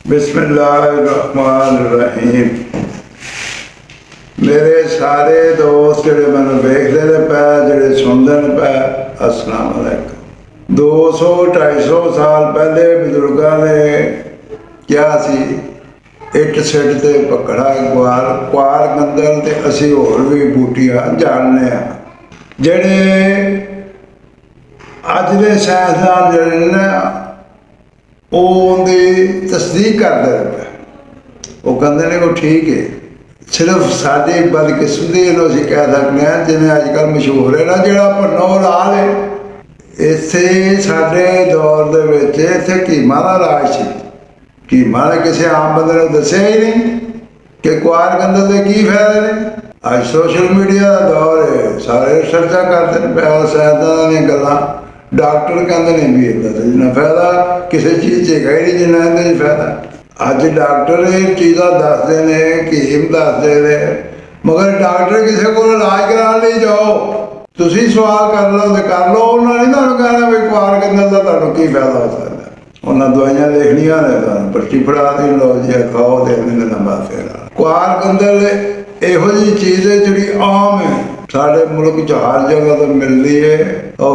बिस्मिल्लाहिर्रहमानिर्रहीम। मेरे सारे दोस्त जो मैं वेखते ने पै जो सुनते ने पै, अस्सलाम वालेकुम। 200-250 साल पहले बजुर्गों ने क्या सी, इट सिट ते पकड़ा क्वार क्वार गंदल ते असी होर भी बूटियां जानने जेड़े अज दे साइंसदान जेड़े ने उनकी तस्दीक करते पे, वो कहते हैं वो ठीक है। सिर्फ साड़ी बदकिस्मती असीं कह सकते हैं जिन्हें अजकल मशहूर है ना जोड़ा भन्नो लाल है, इत्थे साडे दौर दे विच इत्थे कीमा दा राज सी। कीमा ने किसी आम बंदे ने दस्सिया ही नहीं कि क्वार गंदल के की फायदे ने। अज सोशल मीडिया का दौर है, सारे रिसर्चा करते हैं पे, साइंसदानां दी गल्लां। डॉक्टर कहते हैं भी इतना जिन्ना फायदा किसी चीज़ से है ही नहीं जिन्ना इहदे फायदा। अज डॉक्टर ये चीज़ां दसदे ने, कीम दसदे ने, मगर डॉक्टर किसी को इलाज कराने लिए जाओ, तुसीं सवाल कर लो तो कर लो, उन्होंने नहीं तुहानूं कहना भी क्वार गंदल का तुहानूं की फायदा हो सकता। उन्हें दवाइयां लिखनियां ने, तुहानूं पर्ची फड़ा दी, लो जी खाओ तो इन्हें लंबा फेर। क्वार गंदल इहो जी चीज़ है जी आम है, साढ़े मुल्क च हर जगह तो मिलती है और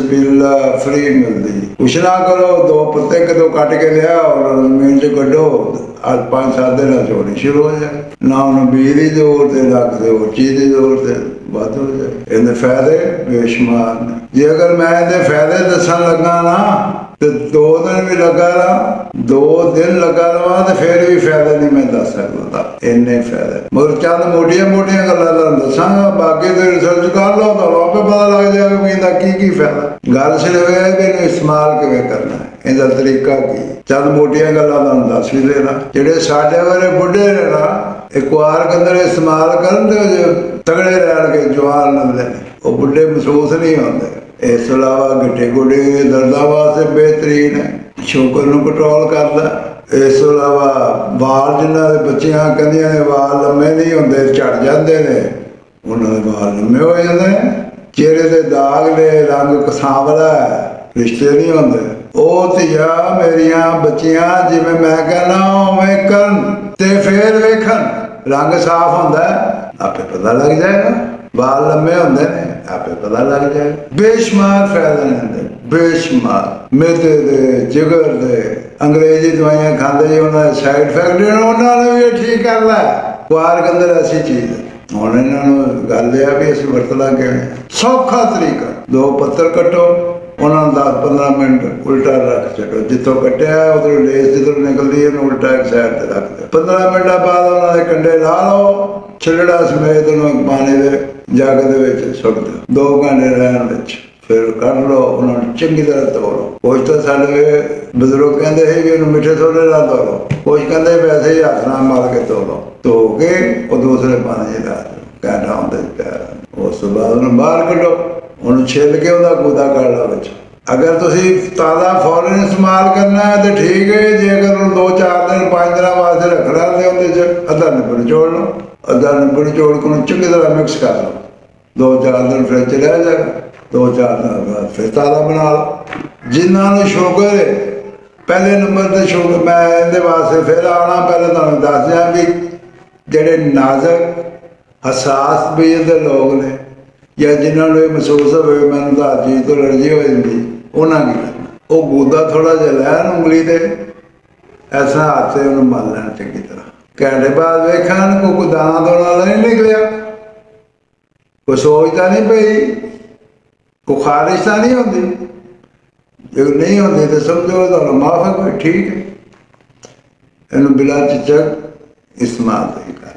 फ्री मिलती। कुछ ना करो, 2 पत्ते कदों कट के लिया और जमीन च कड्डो, आज 5-7 दिन चोरी शुरू हो जाए। ना उन्हें बीज की जरूरत है, ना किसी और चीज़ की जरूरत है, बद हो जाए। इनके फायदे बेशुमार ने। जे अगर मैं इनके फायदे दसन लगा ना तो 2 दिन भी लगा रहा, 2 दिन लगा रहा तो फिर भी फायदा नहीं मैं दस सकता, इन्ने फायदे। मगर चंद मोटिया मोटिया गल्लां दसांगा, बाकी तो रिसर्च कर लो तो आपे पता लग जाएगा भी इनका की फायदा। गल सिर्फ यह है कि इन्हें इस्तेमाल किवें करना है, इनका तरीका की। चंद मोटिया गल्लां दस भी देना। जेडे साडे वाले बुढ़े ने ना, क्वार गंदल इस्तेमाल करन ते तगड़े रहणगे, जवान रहंदे ने, वो बुढ़े महसूस नहीं होंदे। इस अलावा गिट्टे गोडे दर्दां वास्ते बेहतरीन है, शुगर नूं कंट्रोल करदा। इस अलावा वाल जिन्हां दे बच्चियां कहंदियां ने वाल लम्मे नहीं होंदे, झड़ जांदे ने, उन्हां दे वाल लम्मे हो जांदे ने। चेहरे ते दाग ने, रंग सांवला है, रिश्ते नहीं होंदे। ओ धीआ मेरियां बच्चियां जिवें मैं कहना उवें करन ते फिर वेखन, रंग साफ होंदा है, आपे पता लग जाएगा। बाल लम्बे होंदे ने, आपे पता लग जाएगा। बेशुमार फायदे ने, बेशुमार। मैदे दे, जिगर दे, अंग्रेजी दवाइयां खांदे जी उन्होंने साइड इफेक्ट उन्होंने भी ठीक कर ला। क्वार गंदल ऐसी चीज़ है, हुण इन्होंने गल यह भी असीं वरतना किवें। सौखा तरीका, 2 पत्तर कट्टो, उन्होंने 10-15 मिनट उल्टा रख छो, जितों कट्टिया उधर लेस जिधर निकलती है उल्टा एक साइड से रख दो। 15 मिनट बाद उन्होंने कंडे ला लो, छिलड़ा समेत उन्होंने पानी के जग के सुट दो, 2 घंटे रहन विच, फिर कढ़ लो, उन्होंने चंगी तरह धो लो। कुछ तो साडे बजुर्ग कहते हैं कि उन्होंने मिठे सोडे नाल धो लो, कुछ कहते वैसे ही हथ नाल मार के धो लो, धो के वो दूसरे पानी च ला दो, घंटा आउंदे पैर। उस तो बाद उन्होंने बाहर कड्डो, उन्होंने छिल के उहदा गूदा कढ़ लो विच। अगर तुसीं ताज़ा फौरन इस्तेमाल करना है तो ठीक है, जे अगर 2-4 दिन 5 दिन वास्ते रखना तो उहदे च अद्धा निब्बड़ निचोड़ लो, अद्धा निब्बड़ निचोड़ के उन्हें चंगी तरह मिक्स कर लो, 2-4 दिन फ्रिज च रह जाएगा, 2-4 दिन बाद फिर ताज़ा बना लो। जिन्होंने शुगर है, पहले नंबर पर शुगर, मैं इहदे वास्ते फिर आना, पहले तुहानूं दस दियां भी जिहड़े नाजुक हसास बीज दे लोग ने, या जिन्होंने महसूस हो मैंने तो हर चीज़ तो एलर्जी हो जाती, उन्हें की करना, वो गूदा थोड़ा जिहा लैन उंगली से ऐसा हाथ से उन्हें मल लैन चंगी तरह। घंटे बाद वेखन कोई दाना दोना नहीं निकलिया, कोई सोचता नहीं पई, कोई खारिश तो नहीं होती। जो नहीं होती तो समझो तो माफ है, कोई ठीक है। इन्हू बिला झिझक इस्तेमाल नहीं करना।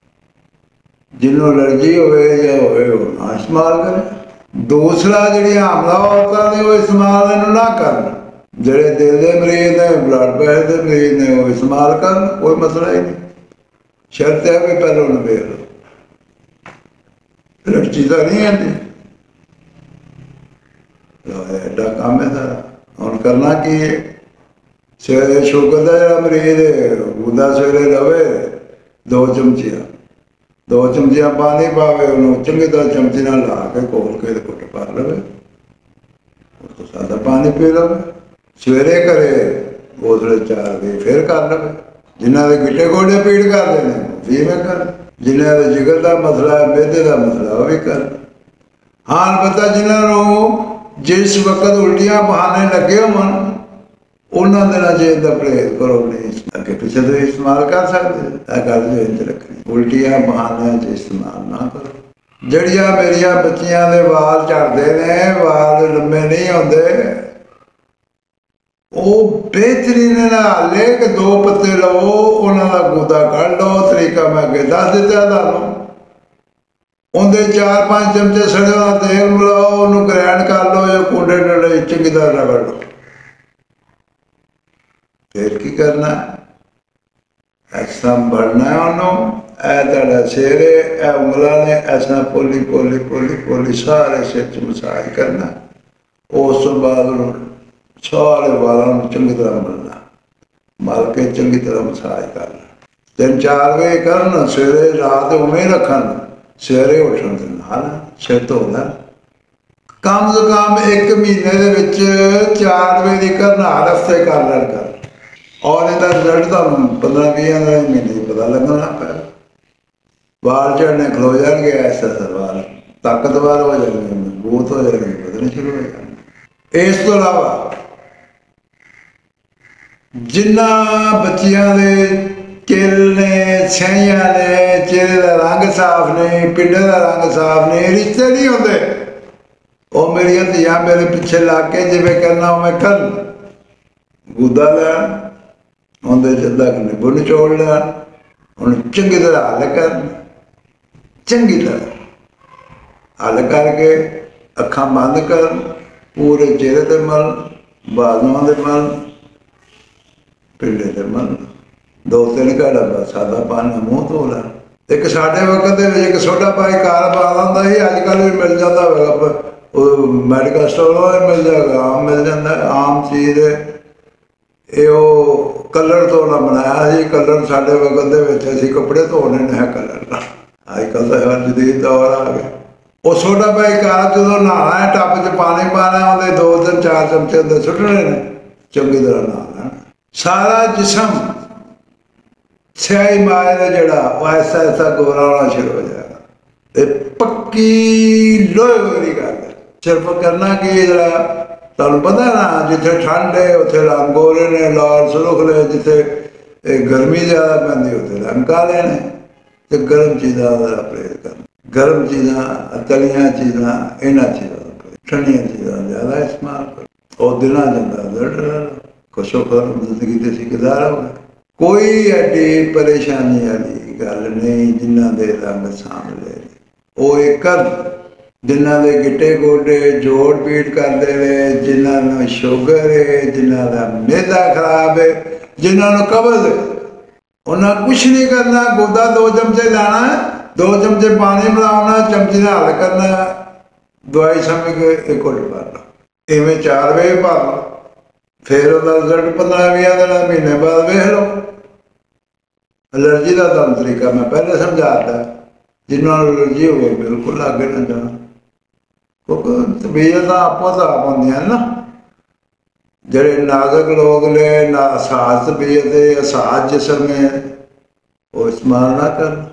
जिन्हों एलर्जी होवे या होवे वो ना इस्तेमाल करें। दूसरा जी हमला औरतों ने वो इस्तेमाल इन्हू ना करना। जेडे दिल के मरीज ने, ब्लड प्रेशर के मरीज ने वो इस्तेमाल करन, कोई मसला ही नहीं। शर्त है भी पहले उन्हें वेख लो, एलर्जी तो नहीं आती। एडा काम है सारा। हुण करना की है, सवेरे शुगर का जो मरीज है गूदा सवेरे लवे 2 चमचियां पानी पावे, उन्होंने चंगी तरह चमचे नाल ला के घोल के घुट भर लवे, उस तो सादा पानी पी लवे। सवेरे करे उसले 4 वजे फिर कर लवे। जिन्हों के गिट्टे गोडे पीड़ करते हैं भी इवें कर, जिन्हों का जिगर का मसला है, मेदे का मसला वह भी कर। हाँ अलबत्ता जिन्होंने जिस वक्त उल्टियां बहाने लगे होन उन्होंने दिनों च इहदा परहेज करो, नहीं अगे पिछे तो इस्तेमाल कर सकते। गल जो इंज रखनी, उल्टियां बहाने च इस्तेमाल ना करो। जड़ियां मेरिया बच्चियां दे वाल झड़ते ने, वाल लम्बे नहीं होंदे, वो बेहतरीन हाले कि 2 पत्ते लवो, उन्होंने गुदा कढ़ लो। तरीका मैं अगे दस दिता तुहानू। उनके 4-5 चमचे सड़े का तेल मिलाओ, उन्होंने ग्रैंड कर लो, या कूडे डले चंगी तरह रगड़ लो। फिर की करना, इस तरह बढ़ना है उन्होंने। तुहाडा सिर है, उंगलों ने इस तरह पोली पोली पोली पोली सारे सिर च मसाज करना। उस तो बाद सारे वालों चंगी तरह मलना, मल के चंगी तरह मसाज करना। 3-4 बजे करन, सवेरे रात उमें रखन, सवेरे उठन दे नाल सिर धो लैन। कम से कम 1 महीने के 4 बजे की करना, हर हफ्ते कर लैन कर। और इसका रिजल्ट तो 15-20 महीने पता लगन लग पाया। वाल झड़ने खलो जाएंगे, ऐसा वाल ताकतवर हो जाएंगे, मजबूत हो जाएंगे, बदलने शुरू हो जाएंगे। इस तो अलावा जिन्ना बच्चियां दे किल ने, छहियां ने, चेहरे का रंग साफ नहीं, पिंडे का रंग साफ नहीं, रिश्ते नहीं होंगे, वो मेरिया धियां मेरे पिछे लग के जिवें करना उवें कर। गुदा लैन, उन्हें अद्धा नींबू निचोड़ लैन, उन्हें चंगी तरह हल कर, चंगी तरह हल करके अखां बंद कर, पूरे चेहरे ते मल, बाजुआं ते मल, पिंडे ते मल, 2-3 घड़ा बस सादा पानी मूँह धो लैन। एक साडे वक्त एक सोडा पाई कार पा लंदा ही, अजकल भी मिल जाता होगा, मैडिकल स्टोरों में मिल जाएगा, आम मिल जाता है, आम चीज़ है। ये कलर धोना बनाया सी, कलर साडे वक्त असीं कपड़े धोने ने कलर का। अजकल तो हर जदीद दौर आ गया। वो सोडा पाई कार जो नहाना है, टप च पानी पाना, उन्हें 2-4 चमचे अंदर सुट्टने ने, चंगी तरह नहा लेना। सारा जिसम स्याही माए का जड़ा वो ऐसा ऐसा गोरा होना शुरू हो जाएगा। ये पक्की लोहे वाली गल है। सिर्फ करना कि जरा तुहानू पता ना, जिथे ठंड है उत्थे रंग गोरे ने, लाल सुरखले, जिथे गर्मी ज्यादा पैंदी उत्थे रंग काले ने। तो गर्म चीज़ों का परहेज करना, गर्म चीज़ा, तलियां चीज़ा, इन्होंने चीज़ों का परहेज, ठंडिया चीज़ा ज़्यादा इस्तेमाल करो। और दिनों जंदा दर्द खुशो खर जिंदगी से सिकदार हो गए। कोई एडी परेशानी वाली गल नहीं। जिन्हों के रंग सामले वो एक जिन्हों के गिट्टे गोडे जोड़ पीड़ करते हैं, जिन्होंने शुगर है, जिन्हों का मैदा खराब है, जिन्होंने कब्ज है, उन्हें कुछ नहीं करना। गोदा 2 चमचे लाना, 2 चमचे पानी मिलाना, चमचे ने हल करना, दवाई समझ के एक घुट भर लो। इवें 4 बजे भर लो, फिर रिजल्ट 15-20 दिन महीने बाद वेख लो। एलर्जी का तुम तरीका मैं पहले समझाता, जिन्होंने एलर्जी हो बिल्कुल आगे ना जाना, क्योंकि तबीयत आपो तो आप होंदियां ना। जेडे नाजुक लोग ने, हसास तबीयत है, हसास जिसम है, वो इस्तेमाल ना करना।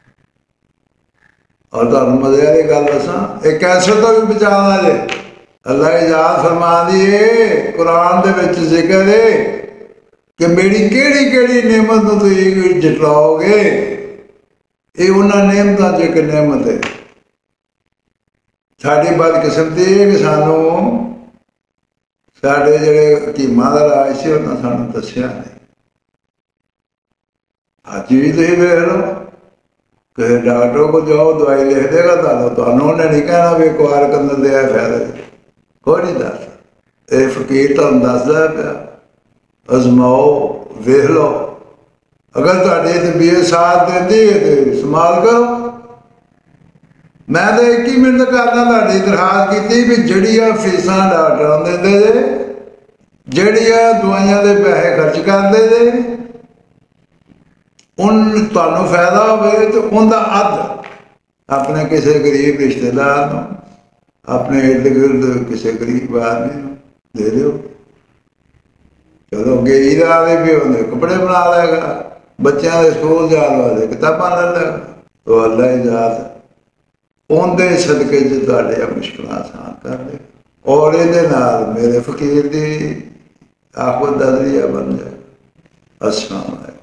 और तुहानू मजे वाली गल दसां, एक कैंसर तो भी बचाना जे। अल्लाह इजाज़त फरमा दी है, कुरान दे विच जिक्र है कि मेरी केड़ी केड़ी नेमत नूं तुसीं जटलाओगे, ये उन्हां नेमतां च एक नेमत है। साडी बदकिस्मती है कि सानू साडे जिहड़े हकीमां दा राज सी उन्हां सानू दस्सिया नहीं। अज भी तुसीं वेख लो कि डॉक्टर को जाओ, दवाई लिख देगा तुहानू, उन्हें नहीं कहना भी एक बार कंदर दे फायदा, कोई नहीं दस। ये फकीर तुहानू दसदा पिया, अजमाओ, वेख लो। अगर तुहाडी तबीयत साथ देती है तो इस्तेमाल करो। मैं तो 1 ही मिनट करना तुहाडी दरखास्त की भी जड़िया फीसां डॉक्टरों देंदे जे, जड़िया दवाइयां दे पैसे खर्च करते जे, उन तुहानू फायदा होवे तो उनका अध अपने किसी गरीब रिश्तेदार नूं, अपने इर्द गिर्द किसी गरीब आदमी दे दो। चलो गई रात भी होंगे कपड़े बना लेगा, बच्चों के स्कूल जाने वाले किताबा ले लेगा। तो अल्लाह ही जात उनके सदके च तुहाडियां मुश्किल आसान कर दे और ये मेरे फकीर की आखिर दा जरिया बन जाए। अस्सलाम वालेकुम।